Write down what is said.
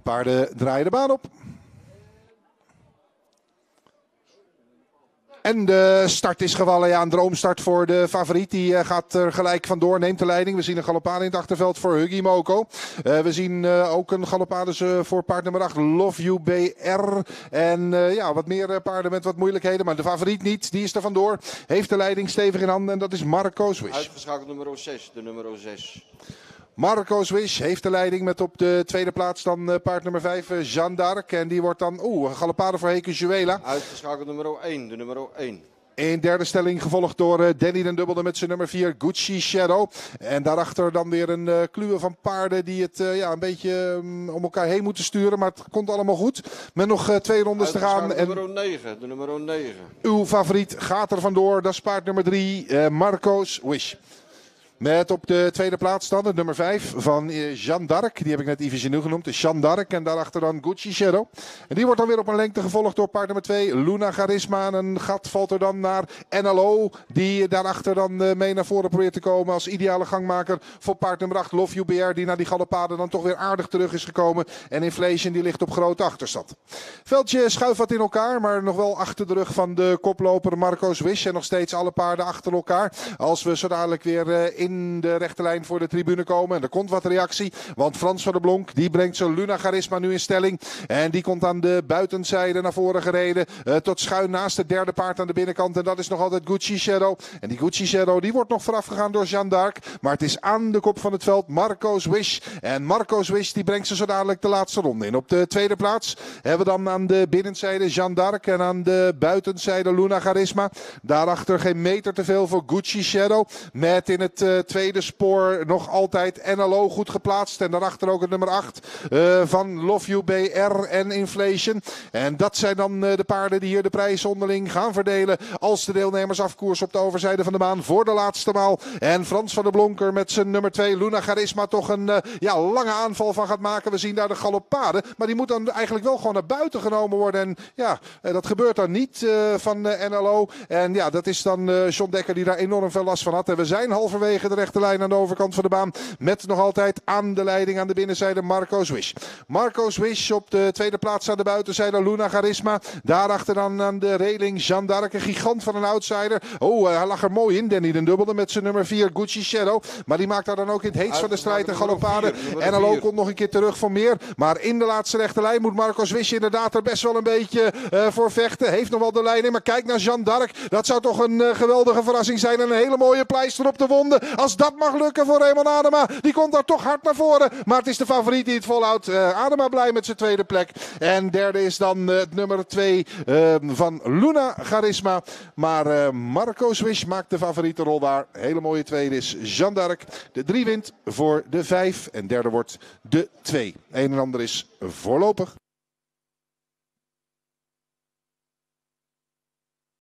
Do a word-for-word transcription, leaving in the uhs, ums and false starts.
Paarden draaien de baan op. En de start is gevallen. Ja, een droomstart voor de favoriet. Die uh, gaat er gelijk vandoor. Neemt de leiding. We zien een galopade in het achterveld voor Huggy Moko. Uh, we zien uh, ook een galopade uh, voor paard nummer acht. Love You B R. En uh, ja, wat meer uh, paarden met wat moeilijkheden. Maar de favoriet niet. Die is er vandoor. Heeft de leiding stevig in handen. En dat is Marco Swish. Uitgeschakeld nummer zes. De nummer zes. Marco Swish heeft de leiding met op de tweede plaats dan uh, paard nummer vijf, uh, Jeanne d'Arc. En die wordt dan, oeh, een galopade voor Heke Juela. Uitgeschakeld nummer één, de nummer één. In derde stelling gevolgd door uh, Danny den Dubbelde met zijn nummer vier, Gucci Shadow. En daarachter dan weer een uh, kluwe van paarden die het uh, ja, een beetje um, om elkaar heen moeten sturen. Maar het komt allemaal goed. Met nog uh, twee rondes te gaan. En nummer negen, de nummer negen. Uw favoriet gaat er vandoor. Dat is paard nummer drie, uh, Marco Swish. Met op de tweede plaats dan het nummer vijf van Jeanne d'Arc. Die heb ik net Yves genoemd. De Jeanne d'Arc. En daarachter dan Gucci Shadow. En die wordt dan weer op een lengte gevolgd door paard nummer twee. Luna Charisma. En een gat valt er dan naar N L O. Die daarachter dan mee naar voren probeert te komen. Als ideale gangmaker voor paard nummer acht. Love You B R. Die naar die galopade dan toch weer aardig terug is gekomen. En Inflation die ligt op grote achterstand. Veldje schuift wat in elkaar. Maar nog wel achter de rug van de koploper Marco Swish. En nog steeds alle paarden achter elkaar. Als we zo dadelijk weer in in de rechte lijn voor de tribune komen. En er komt wat reactie. Want Frans van der Blonk die brengt zijn Luna Charisma nu in stelling. En die komt aan de buitenzijde naar voren gereden. Uh, tot schuin naast het derde paard aan de binnenkant. En dat is nog altijd Gucci Shadow. En die Gucci Shadow die wordt nog vooraf gegaan door Jeanne d'Arc. Maar het is aan de kop van het veld Marco Swish. En Marco Swish die brengt ze zo dadelijk de laatste ronde in. Op de tweede plaats hebben we dan aan de binnenzijde Jeanne d'Arc. En aan de buitenzijde Luna Charisma. Daarachter geen meter te veel voor Gucci Shadow. Met in het uh, tweede spoor nog altijd N L O goed geplaatst. En daarachter ook het nummer acht uh, van Love You B R en Inflation. En dat zijn dan uh, de paarden die hier de prijs onderling gaan verdelen. Als de deelnemers afkoersen op de overzijde van de baan voor de laatste maal. En Frans van der Blonker met zijn nummer twee Luna Charisma toch een uh, ja, lange aanval van gaat maken. We zien daar de galopade. Maar die moet dan eigenlijk wel gewoon naar buiten genomen worden. En ja, uh, dat gebeurt dan niet uh, van uh, N L O. En ja, dat is dan uh, John Dekker die daar enorm veel last van had. En we zijn halverwege de rechte lijn aan de overkant van de baan. Met nog altijd aan de leiding aan de binnenzijde Marco Swish. Marco Swish op de tweede plaats aan de buitenzijde Luna Charisma. Daarachter dan aan de reling Jeanne d'Arc. Een gigant van een outsider. Oh, hij lag er mooi in. Danny den Dubbelde met zijn nummer vier Gucci Shadow. Maar die maakt daar dan ook in het heetst van de strijd een galopade. En N L O komt nog een keer terug voor meer. Maar in de laatste rechte lijn moet Marco Swish inderdaad er best wel een beetje uh, voor vechten. Heeft nog wel de lijn in. Maar kijk naar Jeanne d'Arc. Dat zou toch een uh, geweldige verrassing zijn. En een hele mooie pleister op de wonden. Als dat mag lukken voor Raymond Adema. Die komt daar toch hard naar voren. Maar het is de favoriet die het volhoudt. Uh, Adema blij met zijn tweede plek. En derde is dan uh, het nummer twee uh, van Luna Charisma. Maar uh, Marco Swish maakt de favorietenrol waar. Hele mooie tweede is Jeanne d'Arc. De drie wint voor de vijf. En derde wordt de twee. Een en ander is voorlopig.